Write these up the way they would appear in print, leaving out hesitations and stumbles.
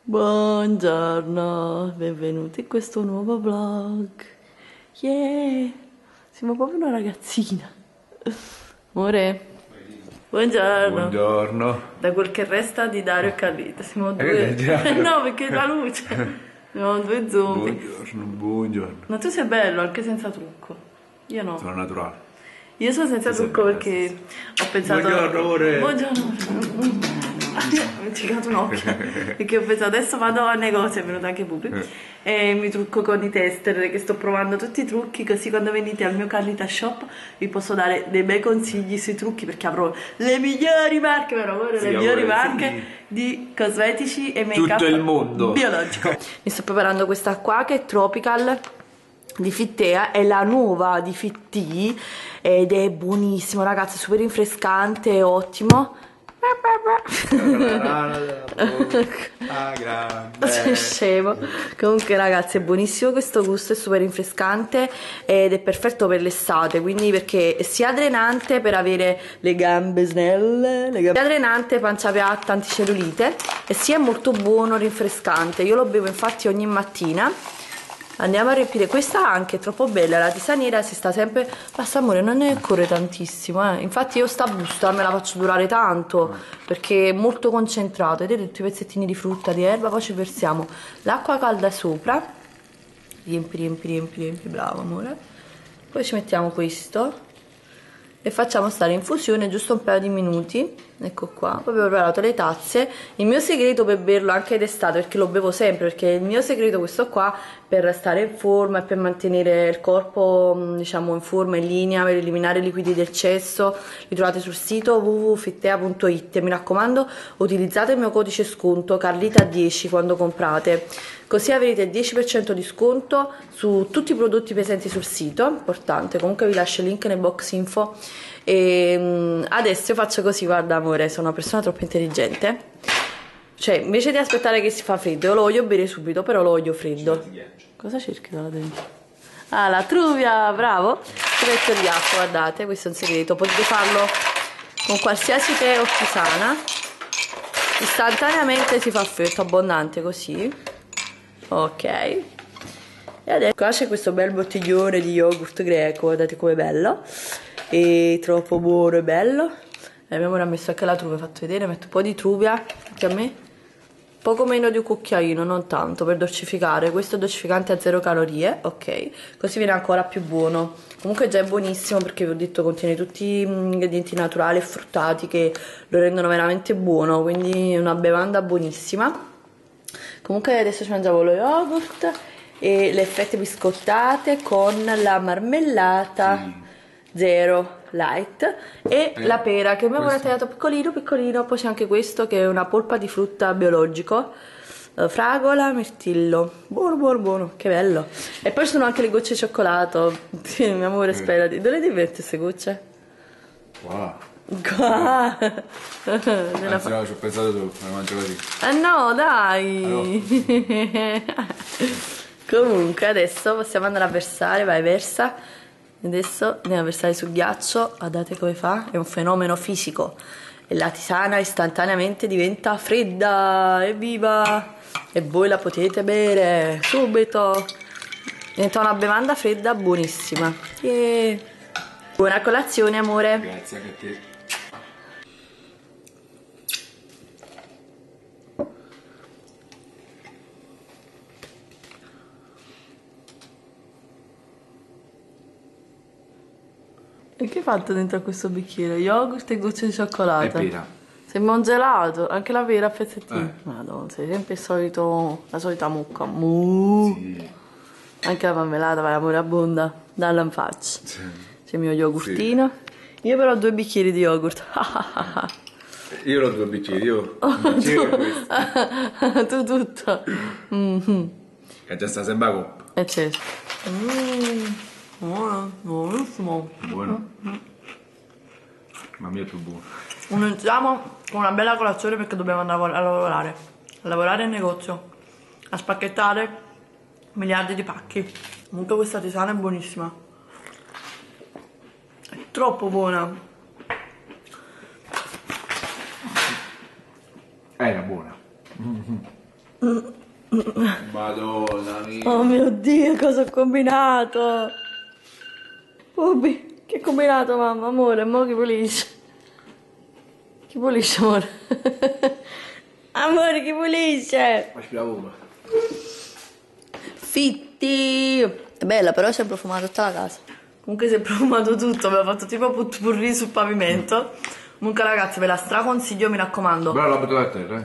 Buongiorno, benvenuti in questo nuovo vlog. Yeah, siamo proprio una ragazzina. Amore, buongiorno. Buongiorno. Da quel che resta di Dario e Carlita, siamo due. No, perché la luce. Siamo due zombie. Buongiorno. Ma tu sei bello anche senza trucco. Io no. Sono naturale. Io sono senza trucco perché ho pensato. Buongiorno, amore. Buongiorno. Mi è ciecato un occhio perché ho pensato adesso vado al negozio, è venuto anche Pupi e mi trucco con i tester, che sto provando tutti i trucchi, così quando venite al mio Carlita Shop vi posso dare dei bei consigli sui trucchi, perché avrò le migliori marche, le migliori marche di cosmetici e make up tutto il mondo biologico. Mi sto preparando questa qua che è Tropical di Fittea, è la nuova di Fitti ed è buonissimo ragazzi, super rinfrescante, ottimo. Sei scemo. Comunque ragazzi è buonissimo, questo gusto è super rinfrescante ed è perfetto per l'estate, quindi perché è sia drenante per avere le gambe snelle, sia drenante, pancia piatta, anticellulite, e sia molto buono, rinfrescante. Io lo bevo infatti ogni mattina. Andiamo a riempire questa, anche è troppo bella, la tisaniera si sta sempre. Basta amore, non ne corre tantissimo, infatti io sta busta me la faccio durare tanto perché è molto concentrato, vedete tutti i pezzettini di frutta, di erba. Poi ci versiamo l'acqua calda sopra, riempi, bravo amore. Poi ci mettiamo questo e facciamo stare in fusione giusto un paio di minuti. Ecco qua, poi ho preparato le tazze. Il mio segreto per berlo anche d'estate, perché lo bevo sempre, perché il mio segreto questo qua per stare in forma e per mantenere il corpo diciamo in forma, in linea, per eliminare i liquidi del cesso, li trovate sul sito www.fittea.it. Mi raccomando, utilizzate il mio codice sconto Carlita10 quando comprate, così avrete il 10% di sconto su tutti i prodotti presenti sul sito. Importante, comunque vi lascio il link nel box info. E adesso io faccio così, guarda amore, sono una persona troppo intelligente, cioè invece di aspettare che si fa freddo, io lo voglio bere subito, però lo voglio freddo. Cosa cerchi da dentro? Ah, la truvia, bravo. Ci metto il ghiaccio, guardate, questo è un segreto, potete farlo con qualsiasi tè o tisana, istantaneamente si fa freddo, abbondante così. Ok, e adesso qua c'è questo bel bottiglione di yogurt greco, guardate com'è bello, è troppo buono e bello. E mia amore ha messo anche la truvia, fatto vedere, metto un po' di truvia anche a me, poco meno di un cucchiaino, non tanto, per dolcificare. Questo è dolcificante a 0 calorie, ok, così viene ancora più buono. Comunque già è buonissimo perché vi ho detto contiene tutti gli ingredienti naturali e fruttati che lo rendono veramente buono, quindi è una bevanda buonissima. Comunque adesso ci mangiamo lo yogurt e le fette biscottate con la marmellata zero light e la pera che mi aveva tagliato piccolino. Poi c'è anche questo che è una polpa di frutta biologico, fragola, mirtillo, buono, che bello. E poi ci sono anche le gocce di cioccolato. Sì, mio amore, sperati, dove le mette queste gocce? Qua. Anzi, no, ci ho pensato tu, me la mangio così. No, dai. Comunque adesso possiamo andare a versare, vai versa. Adesso andiamo a versare sul ghiaccio, guardate come fa, è un fenomeno fisico e la tisana istantaneamente diventa fredda, evviva, e voi la potete bere subito, diventa una bevanda fredda buonissima. Yeah. Buona colazione amore. Grazie anche a te. E che hai fatto dentro a questo bicchiere? Yogurt e gocce di cioccolato? E pera. Sembra un gelato, anche la pera a pezzettini. Madonna, sei sempre la solita mucca. Sì. Anche la marmellata, vai amore, abbonda, dalla in faccia. Sì. C'è il mio yogurtino. Sì. Io però ho 2 bicchieri di yogurt. Io ho 2 bicchieri, io un bicchiere questo. Tu tutto. Che già sta sempre a coppa. E certo. Buonissimo. Buono. Ma mio è più buono. Iniziamo con una bella colazione perché dobbiamo andare a lavorare in negozio, a spacchettare miliardi di pacchi. Comunque questa tisana è buonissima, è troppo buona. Era buona. Madonna mia. Oh mio Dio, cosa ho combinato? Ubi, che hai combinato, mamma? Amore, mo chi pulisce? Chi pulisce, amore? Amore, chi pulisce? Ma ci lavoro. Fitti! È bella, però si è profumato tutta la casa. Comunque si è profumato tutto, abbiamo fatto tipo putpurri sul pavimento. Comunque ragazzi, ve la straconsiglio, mi raccomando. Però l'ho buttata a terra,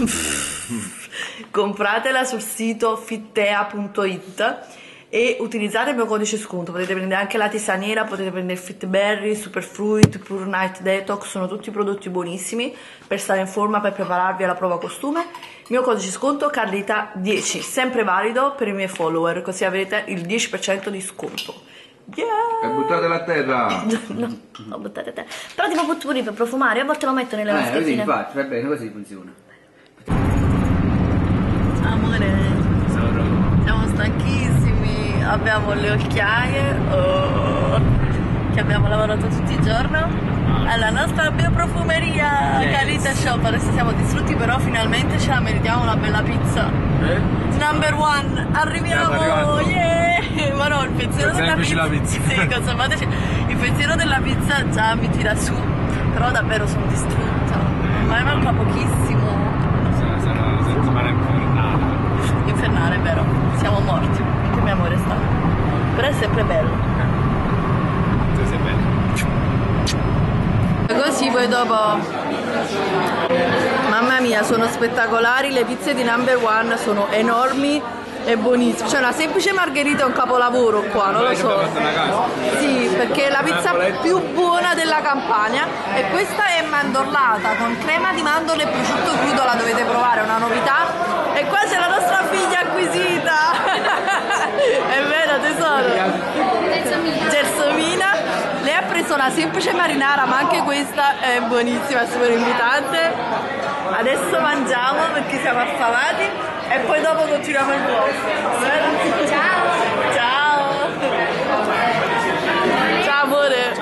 Compratela sul sito fittea.it e utilizzate il mio codice sconto. Potete prendere anche la tisaniera, potete prendere Fitberry, Superfruit, Pure Night Detox, sono tutti prodotti buonissimi per stare in forma, per prepararvi alla prova costume. Il mio codice sconto Carlita10, sempre valido per i miei follower, così avrete il 10% di sconto. Yeah! E buttatela a terra! No, ho buttato a te. Però tipo putpurri per profumare, a volte lo metto nelle Così maschettine. infatti, va bene, così funziona. Amore, siamo stanchissimi, abbiamo le occhiaie, che abbiamo lavorato tutti i giorni alla nostra bioprofumeria Carlita Shop. Adesso siamo distrutti, però finalmente ce la meritiamo una bella pizza. Number one, arriviamo! Yeah! Ma no, il pensiero della pizza. Sì, conservateci. Il pensiero della pizza già mi tira su, però davvero sono distrutta. Ma ne manca pochissimo. Sarà una settimana infernale. Infernale, è vero, siamo morti, che mio amore sta. Però è sempre bello. Tu sei bello. Così poi dopo. Mamma mia, sono spettacolari, le pizze di Number One sono enormi e buonissime. Cioè una semplice margherita è un capolavoro qua, non lo so. Sì, perché è la pizza più buona della Campania e questa è mandorlata con crema di mandorle e prosciutto crudo, la dovete provare, è una novità. E qua c'è la nostra figlia acquisita. È vero, tesoro? Gelsomina. Lei ha preso una semplice marinara, ma anche questa è buonissima, è super invitante. Adesso mangiamo perché siamo affamati e poi dopo continuiamo il vlog. Ciao! Ciao! Ciao amore!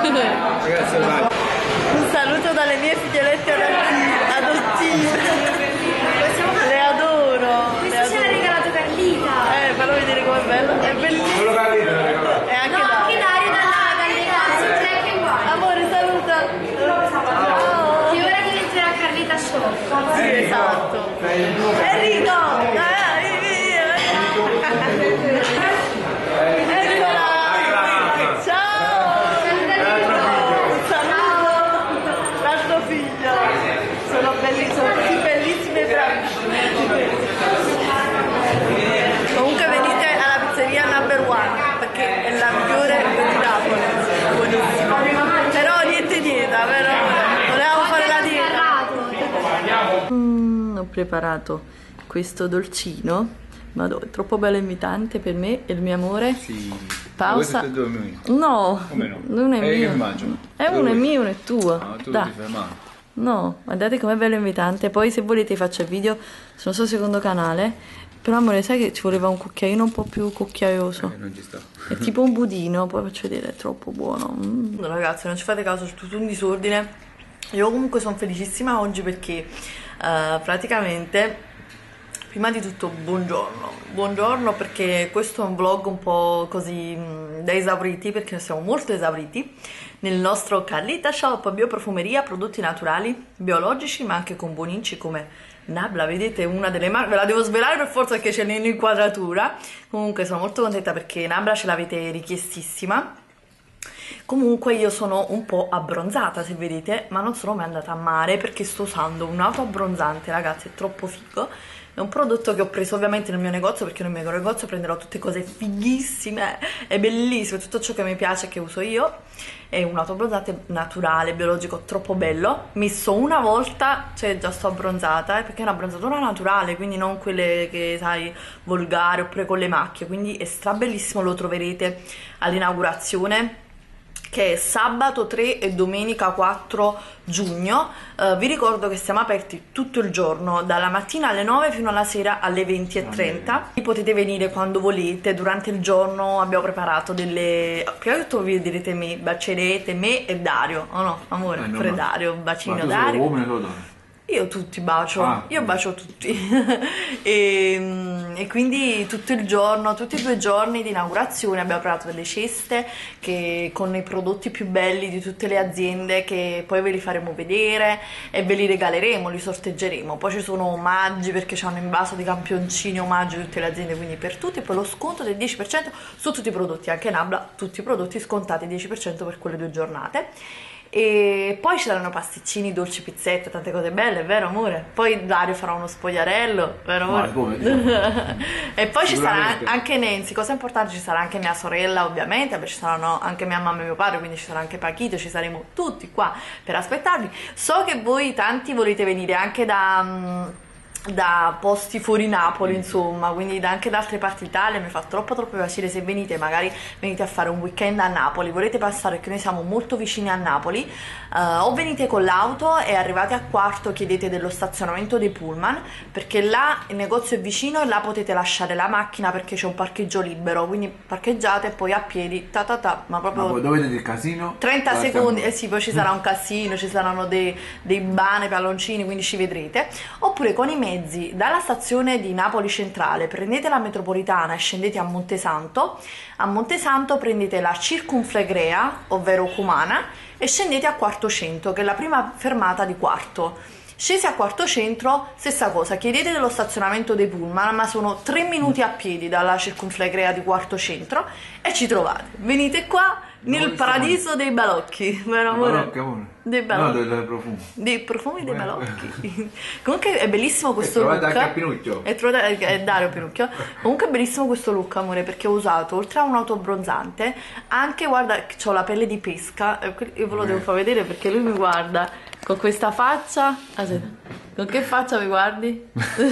Un saluto dalle mie figliolette adottive. Le adoro! Questo ce l'ha regalato Carlita. Fallo vedere com'è bello. È bellissimo! Solo Carlita l'ha regalato. E anche No, anche Dario. Dario dalla Carlita. C'è anche qua. Amore, saluta! Ciao! Che ora diventerà Carlita Show. Sì, esatto. Enrico! Dai, via! Eccola! Ciao! Saluto! L'altro figlio! Sono bellissime, sono così bellissime e bravissime. Comunque venite alla pizzeria Number One perché è la migliore di Napoli. Buonissima. Però niente dieta, vero? Volevamo fare la dieta. Ho preparato questo dolcino, ma è troppo bello e invitante per me e il mio amore. Sì. Pausa. Questo è tuo mio. No, Come no? non è Che mio. mangio? Uno è mio, uno è tuo. No, tu Dai. ti fai male. No, guardate com'è bello e invitante. Poi se volete faccio il video sul nostro secondo canale. Però amore, sai che ci voleva un cucchiaino un po' più cucchiaioso. Non ci sta. È tipo un budino, poi faccio vedere, è troppo buono. Ragazzi, non ci fate caso, c'è tutto un disordine. Io comunque sono felicissima oggi perché praticamente, prima di tutto, buongiorno. Buongiorno perché questo è un vlog un po' così da esauriti, perché siamo molto esauriti nel nostro Carlita Shop, bioprofumeria, prodotti naturali, biologici, ma anche con buonici come Nabla, vedete, una delle marche, ve la devo svelare per forza perché c'è l'inquadratura. Comunque sono molto contenta perché Nabla ce l'avete richiestissima. Comunque io sono un po' abbronzata, se vedete, ma non sono mai andata a mare perché sto usando un autoabbronzante, ragazzi, è troppo figo. È un prodotto che ho preso ovviamente nel mio negozio, perché nel mio negozio prenderò tutte cose fighissime, è bellissimo, tutto ciò che mi piace e che uso io. È un autoabbronzante naturale, biologico, troppo bello, messo una volta, cioè già sto abbronzata, perché è un'abbronzatura naturale, quindi non quelle che sai, volgari oppure con le macchie, quindi è strabellissimo, lo troverete all'inaugurazione che è sabato 3 e domenica 4 giugno. Vi ricordo che siamo aperti tutto il giorno, dalla mattina alle 9 fino alla sera alle 20:30. Potete venire quando volete, durante il giorno abbiamo preparato delle... Prima di tutto vi vedrete me, bacerete me e Dario, oh no, amore, no, pure Dario, bacino Ma tu sei Dario. uomo o donna? Io tutti bacio, io bacio tutti. E quindi tutto il giorno, tutti e 2 giorni di inaugurazione abbiamo preparato delle ceste con i prodotti più belli di tutte le aziende, che poi ve li faremo vedere e ve li regaleremo, li sorteggeremo. Poi ci sono omaggi, perché c'è un invaso di campioncini omaggi di tutte le aziende, quindi per tutti, e poi lo sconto del 10% su tutti i prodotti, anche Nabla, tutti i prodotti scontati 10% per quelle 2 giornate. E poi ci saranno pasticcini, dolci, pizzette, tante cose belle, vero amore? Poi Dario farà uno spogliarello, vero amore? E poi ci sarà anche Nancy, cosa importante, ci sarà anche mia sorella ovviamente, ci saranno anche mia mamma e mio padre, quindi ci sarà anche Pachito, ci saremo tutti qua per aspettarvi. So che voi tanti volete venire anche da posti fuori Napoli, insomma, quindi anche da altre parti d'Italia. Mi fa troppo piacere se venite, magari venite a fare un weekend a Napoli, volete passare, perché noi siamo molto vicini a Napoli, o venite con l'auto e arrivate a Quarto, chiedete dello stazionamento dei pullman, perché là il negozio è vicino e là potete lasciare la macchina perché c'è un parcheggio libero, quindi parcheggiate e poi a piedi ma proprio. Ma dove vedete il casino? 30 secondi, sì, poi ci sarà un casino, ci saranno dei bane, palloncini, quindi ci vedrete. Oppure con i mezzi dalla stazione di Napoli Centrale prendete la metropolitana e scendete a Montesanto. A Montesanto prendete la Circumflegrea, ovvero Cumana, e scendete a Quarto Centro, che è la prima fermata di Quarto. Scesi a Quarto Centro, stessa cosa, chiedete dello stazionamento dei pullman, ma sono 3 minuti a piedi dalla Circumflegrea di Quarto Centro e ci trovate. Venite qua nel paradiso dei balocchi, vero amore? Balocchi, amore. Dei balocchi. No, dei profumi. Dei profumi dei balocchi. Comunque è bellissimo questo look. Trovate anche Pinucchio. È Dario Pinucchio. Comunque è bellissimo questo look, amore, perché ho usato, oltre a un autobronzante, anche, guarda, ho la pelle di pesca. Io ve lo devo far vedere perché lui mi guarda con questa faccia. Aspetta, con che faccia mi guardi?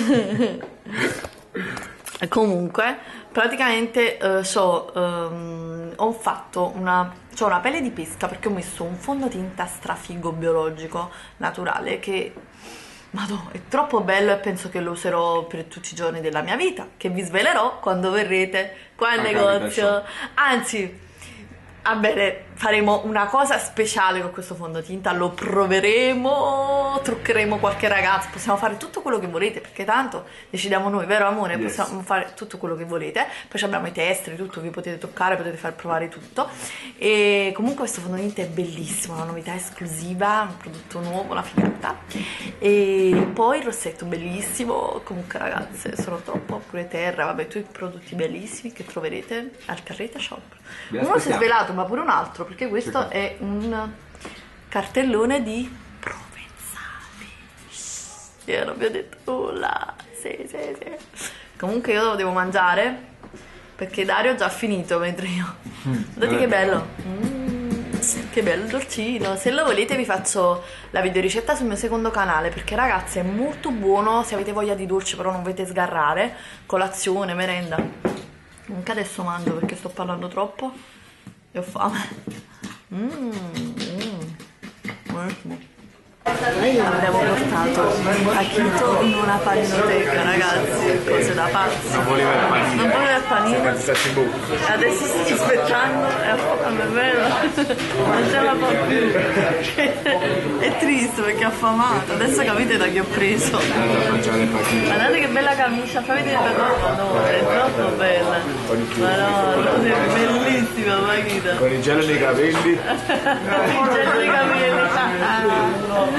Comunque, praticamente ho fatto c'ho una pelle di pesca perché ho messo un fondotinta strafigo biologico naturale che, madò, è troppo bello, e penso che lo userò per tutti i giorni della mia vita, che vi svelerò quando verrete qua al negozio. Anzi, va bene, faremo una cosa speciale con questo fondotinta, lo proveremo, truccheremo qualche ragazzo, possiamo fare tutto quello che volete, perché tanto decidiamo noi, vero amore? Yes. Possiamo fare tutto quello che volete, poi abbiamo i tester, tutto, vi potete toccare, potete far provare tutto. E comunque questo fondotinta è bellissimo, una novità esclusiva, un prodotto nuovo, una figata. E poi il rossetto bellissimo, comunque ragazze, sono troppo, pure terra, vabbè, tutti i prodotti bellissimi che troverete al Carreta Shop. Uno si è svelato, ma pure un altro, perché questo è un cartellone di provenzali. Io non vi ho detto nulla. Sì. Comunque io lo devo mangiare perché Dario ha già finito, mentre io. Guardate che bello. Che bello il dolcino. Se lo volete vi faccio la videoricetta sul mio secondo canale, perché ragazzi è molto buono se avete voglia di dolce però non volete sgarrare. Colazione, merenda. Anche adesso mangio perché sto parlando troppo e ho fame. Buonissimo. Io abbiamo portato Pachito in una paninoteca, ragazzi, cose da pazzi. Non voleva il panino. Non voleva il panino. Adesso sto aspettando e ho fame, è vero? Non ce la fa più. È triste perché è affamato. Adesso capite da chi ho preso. Guardate che bella camicia, fai vedere la tua. No, è troppo bella. Ma no, è bellissima Pachito. Con il gelo nei capelli. Il gelo nei capelli.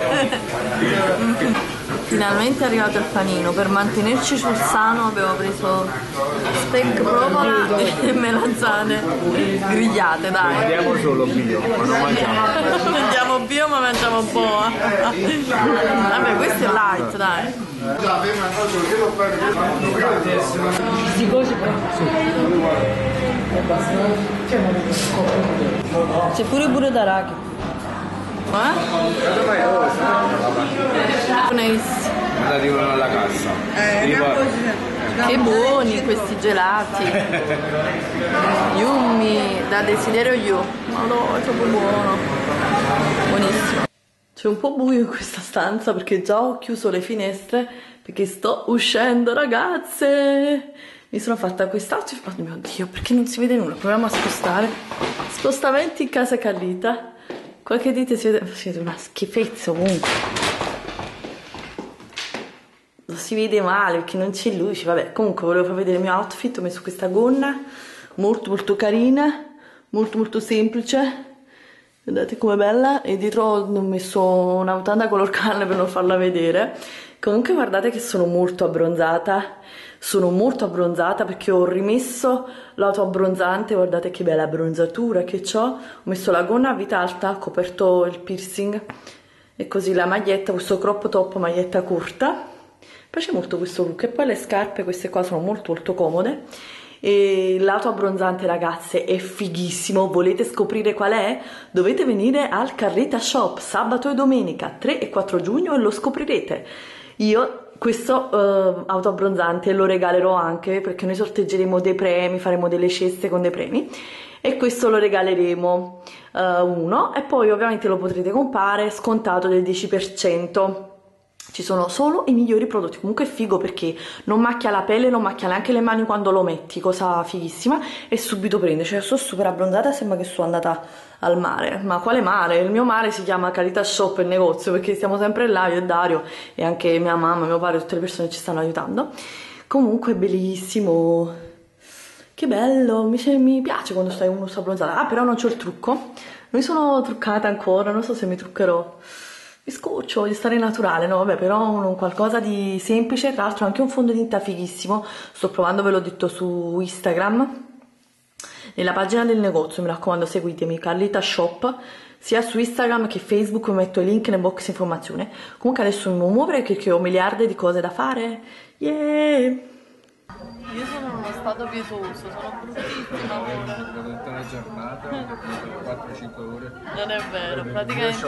Finalmente è arrivato il panino. Per mantenerci sul sano abbiamo preso steak, provola e melanzane grigliate, dai. Mangiamo solo bio, ma non mangiamo. Mangiamo bio ma mangiamo boa. Vabbè, questo è light, dai. C'è pure il burro d'arachidi. Nice. Andati uno alla cassa. Che buoni questi gelati. Yummy, da desiderio io. Ma no, è troppo buono. Buonissimo. C'è un po' buio in questa stanza perché già ho chiuso le finestre perché sto uscendo, ragazze. Mi sono fatta quest'altro. Oh mio Dio, perché non si vede nulla? Proviamo a spostare. Spostamenti in casa Carlita. Qualche dite si vede una schifezza ovunque. si vede male perché non c'è luce, vabbè. Comunque volevo far vedere il mio outfit, ho messo questa gonna molto molto carina, molto molto semplice, guardate com'è bella, e dietro ho messo una mutanda color carne per non farla vedere. Comunque guardate che sono molto abbronzata perché ho rimesso l'auto abbronzante, guardate che bella abbronzatura che ho messo la gonna a vita alta, ho coperto il piercing e così la maglietta, questo crop top maglietta corta, mi piace molto questo look. E poi le scarpe, queste qua sono molto molto comode. E l'auto abbronzante ragazze è fighissimo, volete scoprire qual è? Dovete venire al Carlita Shop sabato e domenica 3 e 4 giugno e lo scoprirete. Io questo auto abbronzante lo regalerò anche perché noi sorteggeremo dei premi, faremo delle ceste con dei premi e questo lo regaleremo uno, e poi ovviamente lo potrete comprare scontato del 10%. Ci sono solo i migliori prodotti, comunque è figo perché non macchia la pelle, non macchia neanche le mani quando lo metti, cosa fighissima, e subito prende, cioè sono super abbronzata, sembra che sono andata al mare. Ma quale mare? Il mio mare si chiama Carlita Shop, il negozio, perché stiamo sempre là, io e Dario e anche mia mamma, mio padre, tutte le persone che ci stanno aiutando. Comunque è bellissimo, che bello, mi piace quando uno sta abbronzata. Ah, però non c'ho il trucco, non mi sono truccata ancora, non so se mi truccherò. Mi scoccio, voglio stare naturale, no vabbè, però qualcosa di semplice, tra l'altro anche un fondotinta fighissimo, sto provando, ve l'ho detto su Instagram, nella pagina del negozio, mi raccomando seguitemi, Carlita Shop, sia su Instagram che Facebook, vi metto i link nel box informazione. Comunque adesso mi devo muovere perché ho miliardi di cose da fare, yeah! Io sono in uno stato pietoso, sono bruttissima ora. Tutta la giornata, 4-5 ore. Non è vero, praticamente.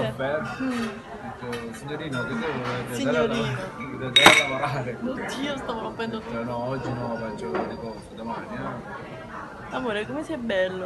Signorino, che devo Signorino. Devo lavorare. Oddio, stavo rompendo tutto. No, oggi no, faccio riposo, domani. Amore, come sei bello.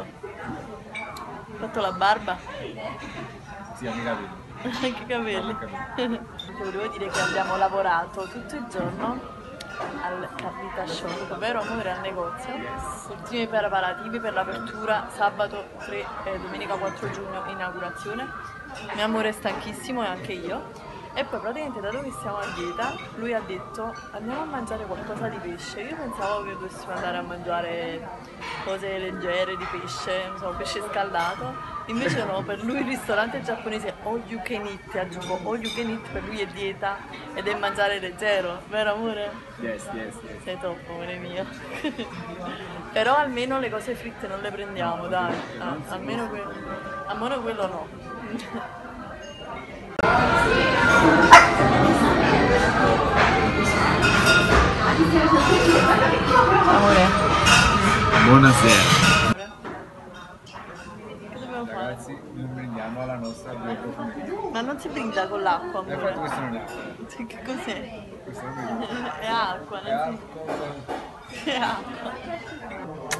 Hai fatto la barba? Sì, mi capito. Anche i capelli. Volevo dire che abbiamo lavorato tutto il giorno al Carlita Shop, vero amore, al negozio. Ultimi preparativi per l'apertura sabato 3 e domenica 4 giugno inaugurazione. Mio amore è stanchissimo e anche io. E poi praticamente dato che siamo a dieta, lui ha detto andiamo a mangiare qualcosa di pesce. Io pensavo che dovessimo andare a mangiare cose leggere di pesce, non so, pesce scaldato. Invece no, per lui il ristorante giapponese all you can eat, aggiungo all you can eat, per lui è dieta ed è mangiare leggero, vero amore? Yes. Sei troppo, amore mio. Però almeno le cose fritte non le prendiamo, dai. Almeno quello no. Amore. Buonasera. Che dobbiamo fare? Ragazzi, noi brindiamo alla nostra due profumeria. Ma non si brinda con l'acqua, Infatti amore. questo non è acqua. Che cos'è? Questo non è acqua. È acqua, È non si... alcol. È acqua.